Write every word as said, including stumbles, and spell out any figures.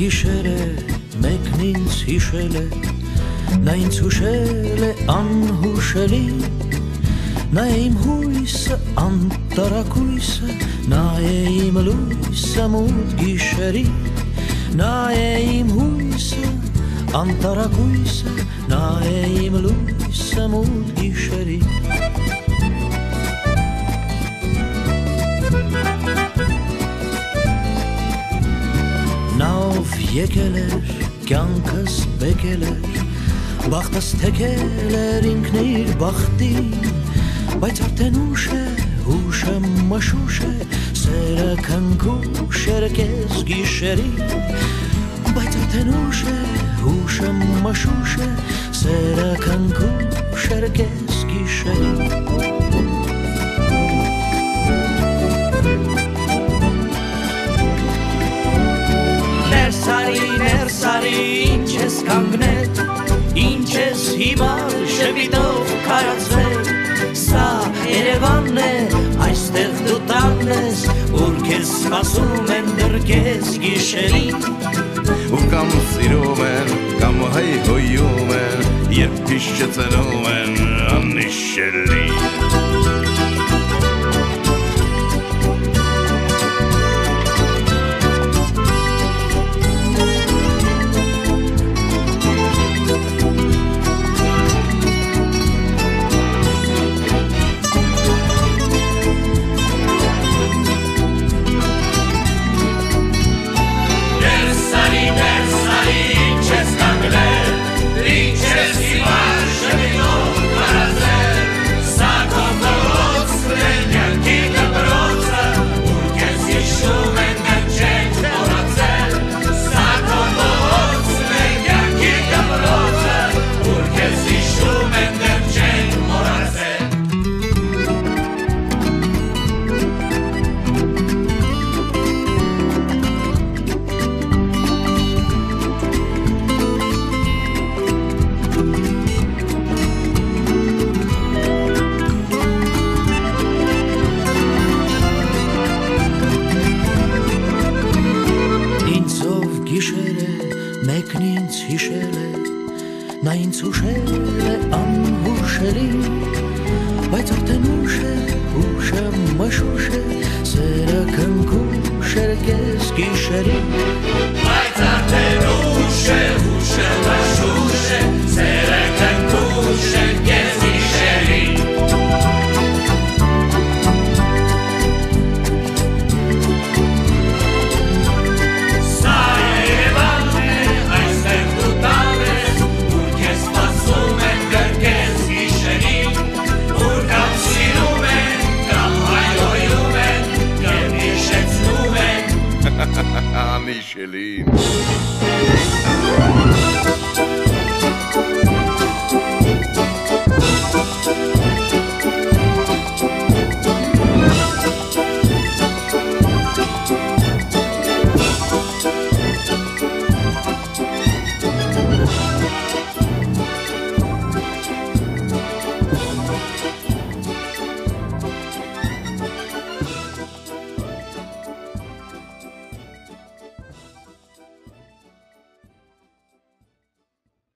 գիշերը մեկն ինձ հիշել է, նա ինձ հուշել է անհուշելի, նա է իմ հույսը անտարակույսը, նա է իմ լույսը մութ գիշերի, նա է իմ հույսը անտարակույսը, նա է իմ լույսը մութ գիշերի։ Նա ով եկել էր, կյանքս բեկել էր, բախտս թեքել էր ինքն իր բախտին, բայց արդեն ուշ է, հուշը մշուշ է, սերը քնքուշ էր կես գիշերին, բայց արդեն ուշ է, հուշը մշուշ է, սերը քնքուշ էր կես գիշերին։ Ներսարի, ներսարի, ինչ ես կանգնել, ինչ ես հիմար շվիտով քարացվել, սա Երևանն է, այստեղ դու տանն ես, ուր քեզ սպասում են դեռ կես գիշերին, ու կամ սիրում են, կամ հայհոյում են, երբ փիշչը ծնում են աննիշելի։ Մեկն ինձ հիշել է, նա ինձ հուշել է անհուշելի, բայց արդեն ուշ է, հուշը մշուշ է, սերը քնքուշ էր կես գիշերին, բայց արդեն ուշ է, հուշը մշուշ է, սերը քնքուշ էր կես գիշերին։ Anişeli.